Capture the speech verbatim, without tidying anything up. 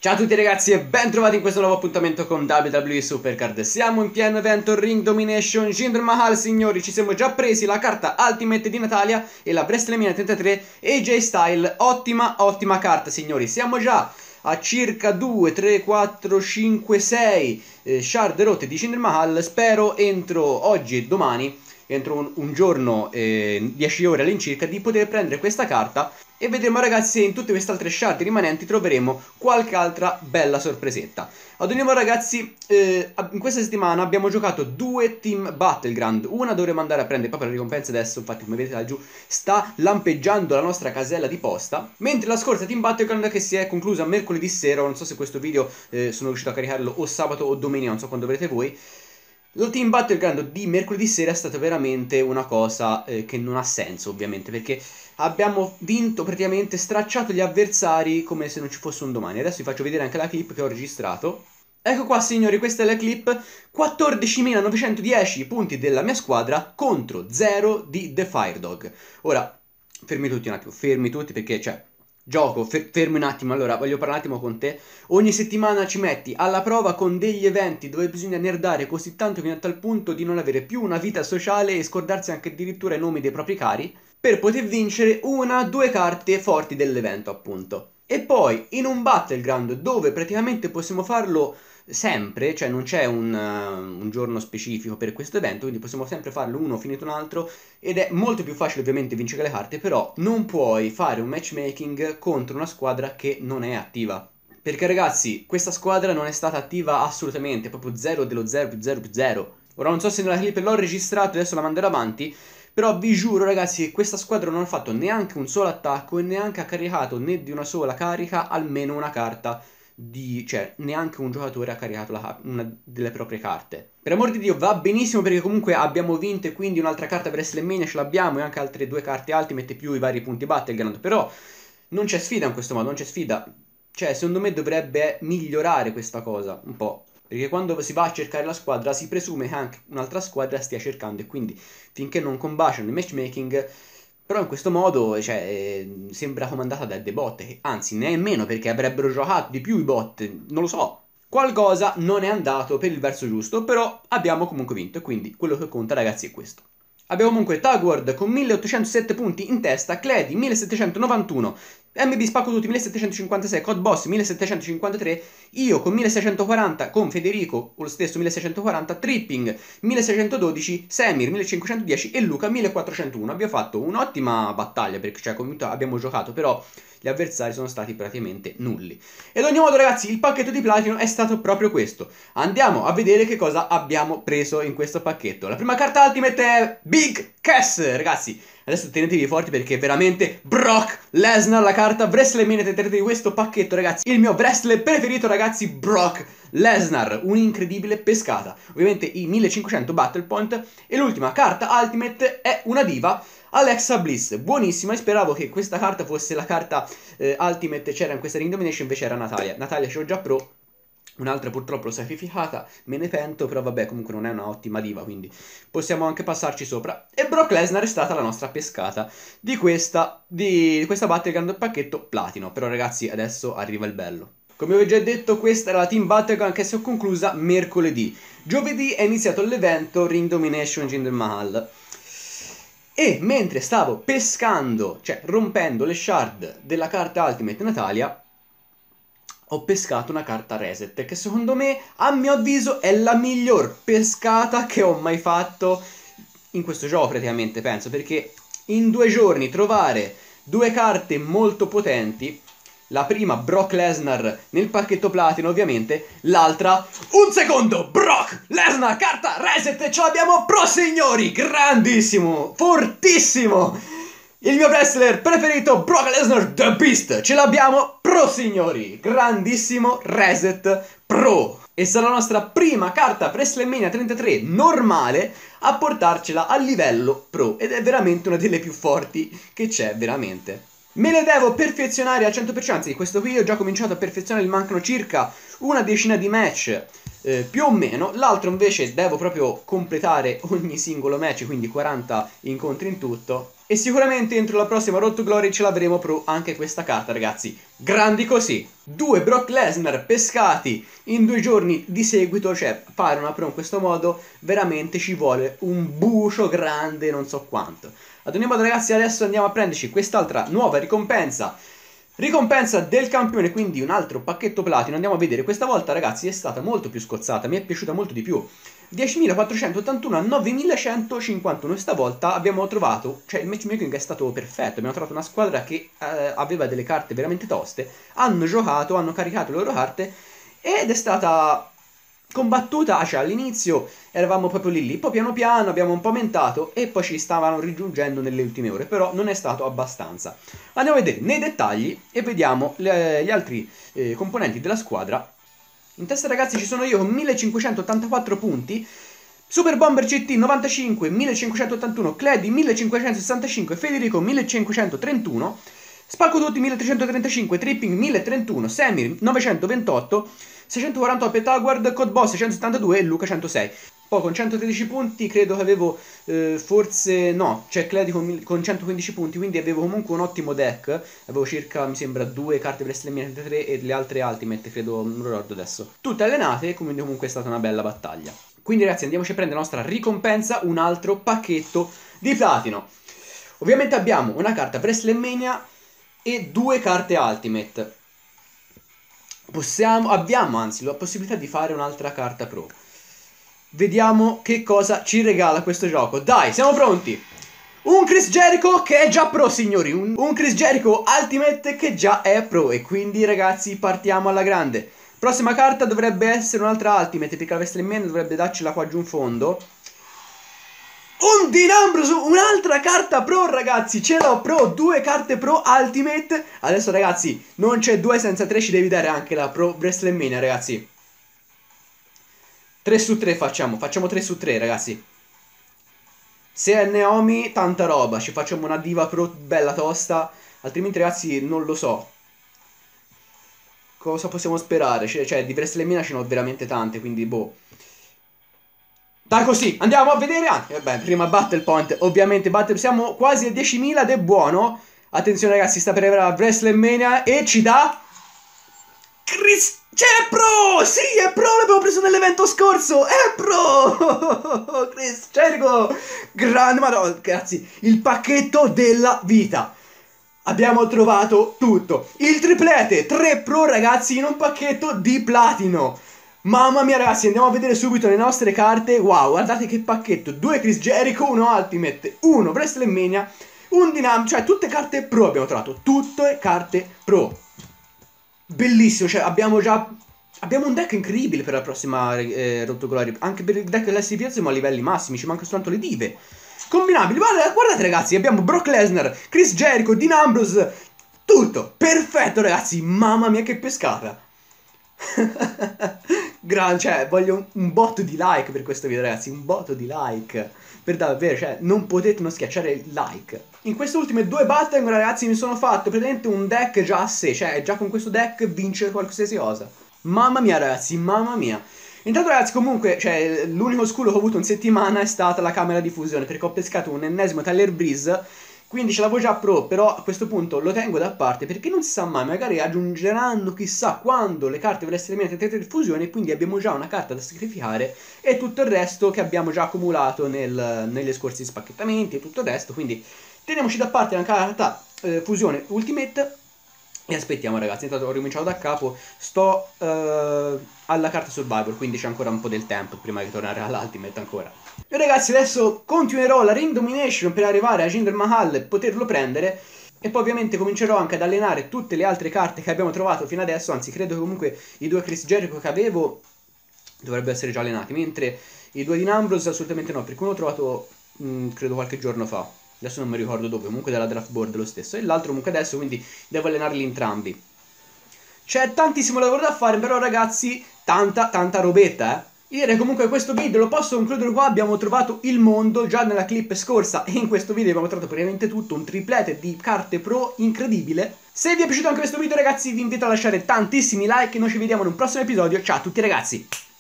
Ciao a tutti ragazzi e ben trovati in questo nuovo appuntamento con W W E Supercard. Siamo in pieno evento Ring Domination Jinder Mahal, signori. Ci siamo già presi la carta Ultimate di Natalia e la WrestleMania trentatré A J Styles. Ottima, ottima carta, signori. Siamo già a circa due, tre, quattro, cinque, sei eh, shard rotte di Jinder Mahal. Spero entro oggi e domani, entro un, un giorno e eh, dieci ore all'incirca, di poter prendere questa carta. E vedremo ragazzi se in tutte queste altre shard rimanenti troveremo qualche altra bella sorpresetta. Ad ogni modo ragazzi, eh, in questa settimana abbiamo giocato due Team Battleground. Una dovremo andare a prendere proprio la ricompensa adesso, infatti come vedete laggiù sta lampeggiando la nostra casella di posta. Mentre la scorsa Team Battleground, che si è conclusa mercoledì sera, non so se questo video eh, sono riuscito a caricarlo o sabato o domenica, non so quando vedrete voi. Lo Team Battleground di mercoledì sera è stata veramente una cosa eh, che non ha senso ovviamente, perché abbiamo vinto praticamente, stracciato gli avversari come se non ci fosse un domani. Adesso vi faccio vedere anche la clip che ho registrato. Ecco qua signori, questa è la clip. quattordicimilanovecentodieci punti della mia squadra contro zero di The Firedog. Ora, fermi tutti un attimo, fermi tutti perché cioè... Gioco, fermi un attimo, allora voglio parlare un attimo con te. Ogni settimana ci metti alla prova con degli eventi dove bisogna nerdare così tanto fino a tal punto di non avere più una vita sociale e scordarsi anche addirittura i nomi dei propri cari per poter vincere una, due carte forti dell'evento appunto. E poi in un battleground dove praticamente possiamo farlo sempre, cioè non c'è un, uh, un giorno specifico per questo evento, quindi possiamo sempre farlo uno finito un altro ed è molto più facile ovviamente vincere le carte, però non puoi fare un matchmaking contro una squadra che non è attiva. Perché ragazzi, questa squadra non è stata attiva assolutamente, proprio zero dello zero più zero più zero. Ora non so se nella clip l'ho registrato, adesso la manderò avanti, però vi giuro ragazzi che questa squadra non ha fatto neanche un solo attacco e neanche ha caricato né di una sola carica almeno una carta. Di, cioè neanche un giocatore ha caricato la, una delle proprie carte. Per amor di Dio va benissimo perché comunque abbiamo vinto e quindi un'altra carta per WrestleMania ce l'abbiamo e anche altre due carte Ultimate più i vari punti Battleground. Però non c'è sfida in questo modo, non c'è sfida. Cioè secondo me dovrebbe migliorare questa cosa un po'. Perché quando si va a cercare la squadra si presume che anche un'altra squadra stia cercando e quindi finché non combaciano il matchmaking... Però in questo modo, cioè, eh, sembra comandata da dei bot, anzi nemmeno perché avrebbero giocato di più i bot, non lo so. Qualcosa non è andato per il verso giusto, però abbiamo comunque vinto e quindi quello che conta ragazzi è questo. Abbiamo comunque Tagward con milleottocentosette punti in testa, Clady millesettecentonovantuno, M B Spacco Tutti millesettecentocinquantasei, Code Boss millesettecentocinquantatré, io con milleseicentoquaranta, con Federico con lo stesso milleseicentoquaranta, Tripping milleseicentododici, Semir millecinquecentodieci e Luca millequattrocentouno. Abbiamo fatto un'ottima battaglia perché cioè, abbiamo giocato, però gli avversari sono stati praticamente nulli. E ad ogni modo ragazzi il pacchetto di platino è stato proprio questo. Andiamo a vedere che cosa abbiamo preso in questo pacchetto. La prima carta Ultimate è Big Cass, ragazzi. Adesso tenetevi forti perché veramente Brock Lesnar, la carta WrestleMania trentatré di questo pacchetto ragazzi. Il mio wrestler preferito ragazzi, Brock Lesnar, un'incredibile pescata. Ovviamente i millecinquecento Battle Point. E l'ultima carta Ultimate è una diva, Alexa Bliss, buonissima. E speravo che questa carta fosse la carta eh, Ultimate, c'era in questa Ring Domination, invece era Natalia. Natalia ce l'ho già pro. Un'altra purtroppo l'ho sacrificata, me ne pento, però vabbè comunque non è una ottima diva, quindi possiamo anche passarci sopra. E Brock Lesnar è stata la nostra pescata di questa, di questa Battleground pacchetto platino. Però ragazzi adesso arriva il bello. Come vi ho già detto, questa era la Team Battleground che si è conclusa mercoledì. Giovedì è iniziato l'evento Ring Domination Jinder Mahal. E mentre stavo pescando, cioè rompendo le shard della carta Ultimate Natalia, ho pescato una carta Reset che secondo me, a mio avviso, è la miglior pescata che ho mai fatto in questo gioco praticamente, penso, perché in due giorni trovare due carte molto potenti, la prima Brock Lesnar nel pacchetto platino ovviamente, l'altra, un secondo, Brock Lesnar, carta Reset, ce l'abbiamo pro signori, grandissimo, fortissimo! Il mio wrestler preferito, Brock Lesnar The Beast, ce l'abbiamo pro signori, grandissimo Reset Pro. E sarà la nostra prima carta WrestleMania trentatré normale a portarcela a livello pro. Ed è veramente una delle più forti che c'è, veramente. Me le devo perfezionare al cento per cento, anzi questo qui ho già cominciato a perfezionare, mancano circa una decina di match eh, più o meno. L'altro invece devo proprio completare ogni singolo match, quindi quaranta incontri in tutto. E sicuramente entro la prossima Road to Glory ce l'avremo pro anche questa carta, ragazzi. Grandi così. Due Brock Lesnar pescati in due giorni di seguito, cioè fare una pro in questo modo veramente ci vuole un bucio grande non so quanto. Ad ogni modo, ragazzi, adesso andiamo a prenderci quest'altra nuova ricompensa. Ricompensa del campione, quindi un altro pacchetto platino. Andiamo a vedere, questa volta, ragazzi, è stata molto più scozzata, mi è piaciuta molto di più. diecimilaquattrocentottantuno a novemilacentocinquantuno. Stavolta abbiamo trovato, cioè il matchmaking è stato perfetto, abbiamo trovato una squadra che eh, aveva delle carte veramente toste, hanno giocato, hanno caricato le loro carte ed è stata combattuta, cioè all'inizio eravamo proprio lì lì, poi piano piano abbiamo un po' aumentato e poi ci stavano rigiungendo nelle ultime ore, però non è stato abbastanza. Andiamo a vedere nei dettagli e vediamo le, gli altri eh, componenti della squadra. In testa, ragazzi, ci sono io con millecinquecentottantaquattro punti, Super Bomber C T novantacinque, millecinquecentottantuno, Cledi millecinquecentosessantacinque, Federico millecinquecentotrentuno, Spacco Tutti millettrecentotrentacinque, Tripping milletrentuno, Samir novecentoventotto, seicentoquarantotto Petagward, Codeboss seicentosettantadue e Luca centosei. Poi con centotredici punti credo che avevo eh, forse no, cioè Cledi con, con centoquindici punti, quindi avevo comunque un ottimo deck. Avevo circa, mi sembra, due carte WrestleMania trentatré e le altre Ultimate, credo, non lo ricordo adesso. Tutte allenate, quindi comunque è stata una bella battaglia. Quindi, ragazzi, andiamoci a prendere la nostra ricompensa, un altro pacchetto di platino. Ovviamente abbiamo una carta WrestleMania e due carte Ultimate. Possiamo, abbiamo anzi la possibilità di fare un'altra carta pro. Vediamo che cosa ci regala questo gioco. Dai, siamo pronti. Un Chris Jericho che è già pro, signori. Un, un Chris Jericho Ultimate che già è pro. E quindi, ragazzi, partiamo alla grande. Prossima carta dovrebbe essere un'altra Ultimate, perché la WrestleMania dovrebbe darcela qua giù in fondo. Un Dean Ambrose, un'altra carta pro, ragazzi. Ce l'ho pro, due carte pro Ultimate. Adesso, ragazzi, non c'è due senza tre, ci devi dare anche la pro WrestleMania, ragazzi. tre su tre facciamo, facciamo tre su tre, ragazzi. Se è Naomi, tanta roba, ci facciamo una diva pro bella tosta. Altrimenti, ragazzi, non lo so cosa possiamo sperare. Cioè, cioè di WrestleMania ce ne ho veramente tante, quindi boh. Dai, così, andiamo a vedere anche. Vabbè, prima Battle Point, ovviamente battle, siamo quasi a diecimila ed è buono. Attenzione, ragazzi, sta per arrivare a WrestleMania e ci dà Chris. C'è pro! Sì, è pro, l'abbiamo preso nell'evento scorso! È pro! Chris Jericho! Grande, madonna, ragazzi, il pacchetto della vita. Abbiamo trovato tutto. Il triplete, tre pro, ragazzi, in un pacchetto di platino. Mamma mia, ragazzi, andiamo a vedere subito le nostre carte. Wow, guardate che pacchetto. Due Chris Jericho, uno Ultimate, uno WrestleMania, un Dynam, cioè tutte carte pro abbiamo trovato. Tutte carte pro. Bellissimo, cioè abbiamo già abbiamo un deck incredibile per la prossima eh, Road to Glory. Anche per il deck dell'S P siamo a livelli massimi, ci mancano soltanto le dive combinabili. Guardate, guardate, ragazzi, abbiamo Brock Lesnar, Chris Jericho, Dean Ambrose, tutto perfetto, ragazzi. Mamma mia che pescata. Gran, cioè voglio un, un botto di like per questo video, ragazzi, un botto di like per davvero, cioè non potete non schiacciare il like. In queste ultime due battle, ragazzi, mi sono fatto praticamente un deck già a sé, cioè già con questo deck vince qualsiasi cosa. Mamma mia, ragazzi, mamma mia. Intanto, ragazzi, comunque, cioè l'unico scudo che ho avuto in settimana è stata la camera di fusione, perché ho pescato un ennesimo Tyler Breeze. Quindi ce l'avevo già pro, però a questo punto lo tengo da parte perché non si sa mai, magari aggiungeranno chissà quando le carte per essere eliminate di fusione, quindi abbiamo già una carta da sacrificare e tutto il resto che abbiamo già accumulato nel, negli scorsi spacchettamenti e tutto il resto, quindi teniamoci da parte la carta eh, fusione Ultimate e aspettiamo, ragazzi. Intanto ho ricominciato da capo, sto eh, alla carta Survivor, quindi c'è ancora un po' del tempo prima di tornare all'Ultimate ancora. E ragazzi, adesso continuerò la Ring Domination per arrivare a Jinder Mahal e poterlo prendere. E poi ovviamente comincerò anche ad allenare tutte le altre carte che abbiamo trovato fino adesso. Anzi, credo che comunque i due Chris Jericho che avevo dovrebbero essere già allenati, mentre i due di Ambrose assolutamente no, perché uno l'ho trovato mh, credo qualche giorno fa. Adesso non mi ricordo dove, comunque dalla draft board lo stesso. E l'altro comunque adesso, quindi devo allenarli entrambi. C'è tantissimo lavoro da fare, però ragazzi, tanta tanta robetta, eh. Io direi comunque questo video lo posso concludere qua. Abbiamo trovato il mondo già nella clip scorsa e in questo video abbiamo trovato praticamente tutto, un triplete di carte pro incredibile. Se vi è piaciuto anche questo video, ragazzi, vi invito a lasciare tantissimi like e noi ci vediamo in un prossimo episodio. Ciao a tutti, ragazzi!